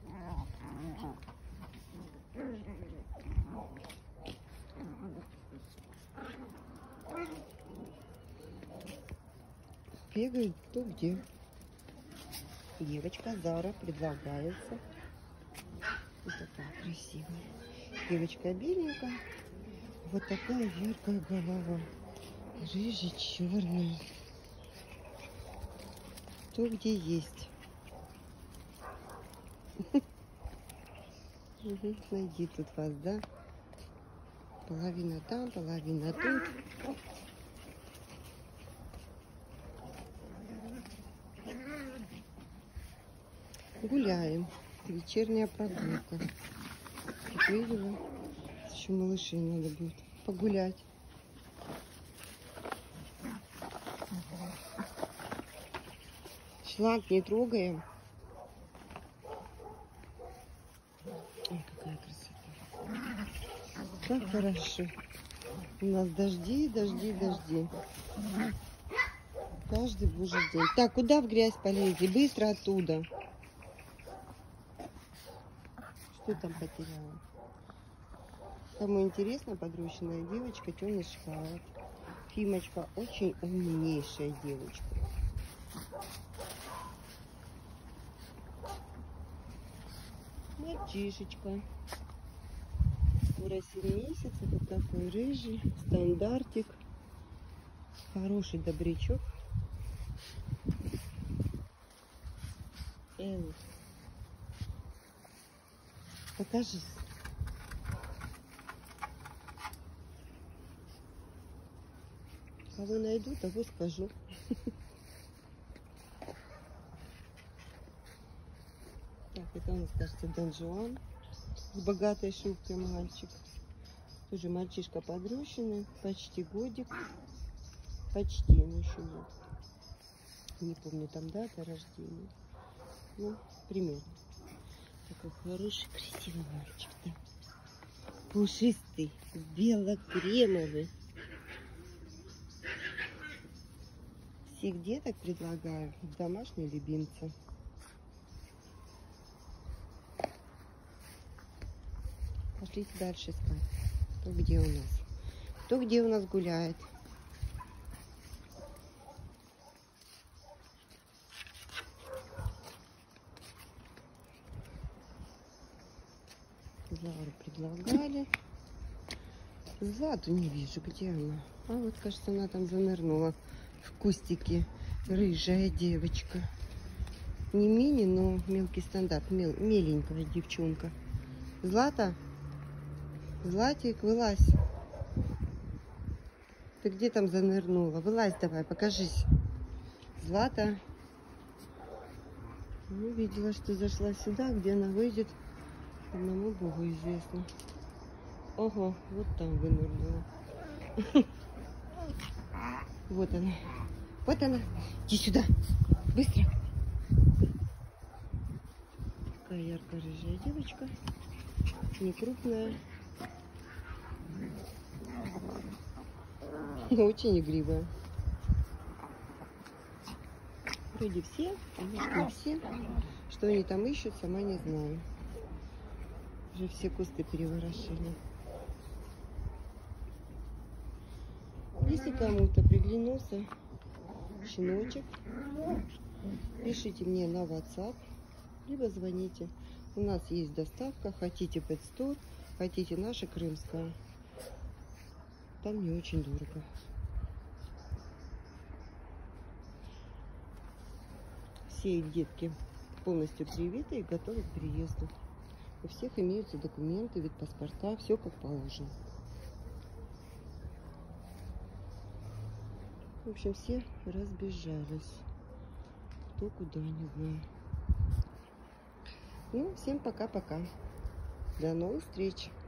Бегают кто где. Девочка Зара предлагается. Вот такая красивая. Девочка беленькая. Вот такая яркая голова. Рыжая, черная. Кто где есть. Найди тут вас, да? Половина там, половина тут. Гуляем. Вечерняя прогулка. Как видела, еще малышей надо будет погулять. Шланг не трогаем. Ой, какая красота. Как хорошо. У нас дожди, дожди, дожди. Каждый божий день. Так, куда в грязь полезли? Быстро оттуда. Что там потеряла? Кому интересно, подрощенная девочка, темный шоколад. Фимочка очень умнейшая девочка. Мальчишечка. Скоро 7 месяцев. Вот такой рыжий. Стандартик. Хороший добрячок. Покажись. Кого найду, того скажу. Так, это у нас, кажется, Дон Жуан с богатой шубкой мальчик. Тоже мальчишка подрощенный, почти годик. Почти, но еще нет. Не помню там дата рождения. Ну, примерно. Такой хороший, красивый мальчик, да? Пушистый, бело-кремовый. Всех деток предлагаю в домашние любимцы. Пошлите дальше искать. Кто где у нас? Кто где у нас гуляет? Зару предлагали. Злату не вижу, где она. А вот, кажется, она там занырнула в кустике. Рыжая девочка. Не мини, но мелкий стандарт. Меленькая девчонка. Злата? Златик, вылазь. Ты где там занырнула? Вылазь давай, покажись. Злата. Ну, видела, что зашла сюда, где она выйдет. Одному Богу известно. Ого, вот там вынырнула. Вот она. Вот она. Иди сюда. Быстро. Такая ярко-рыжая девочка. Не крупная. Но очень игривая. Вроде все, а может не все. Что они там ищут, сама не знаю. Уже все кусты переворошили. Если кому-то приглянулся щеночек, пишите мне на WhatsApp, либо звоните. У нас есть доставка. Хотите Pet Store, хотите наша крымская. Там не очень дорого. Все их детки полностью привиты и готовы к переезду. У всех имеются документы, вид паспорта, все как положено. В общем, все разбежались. Кто куда, не знаю. Ну, всем пока-пока. До новых встреч.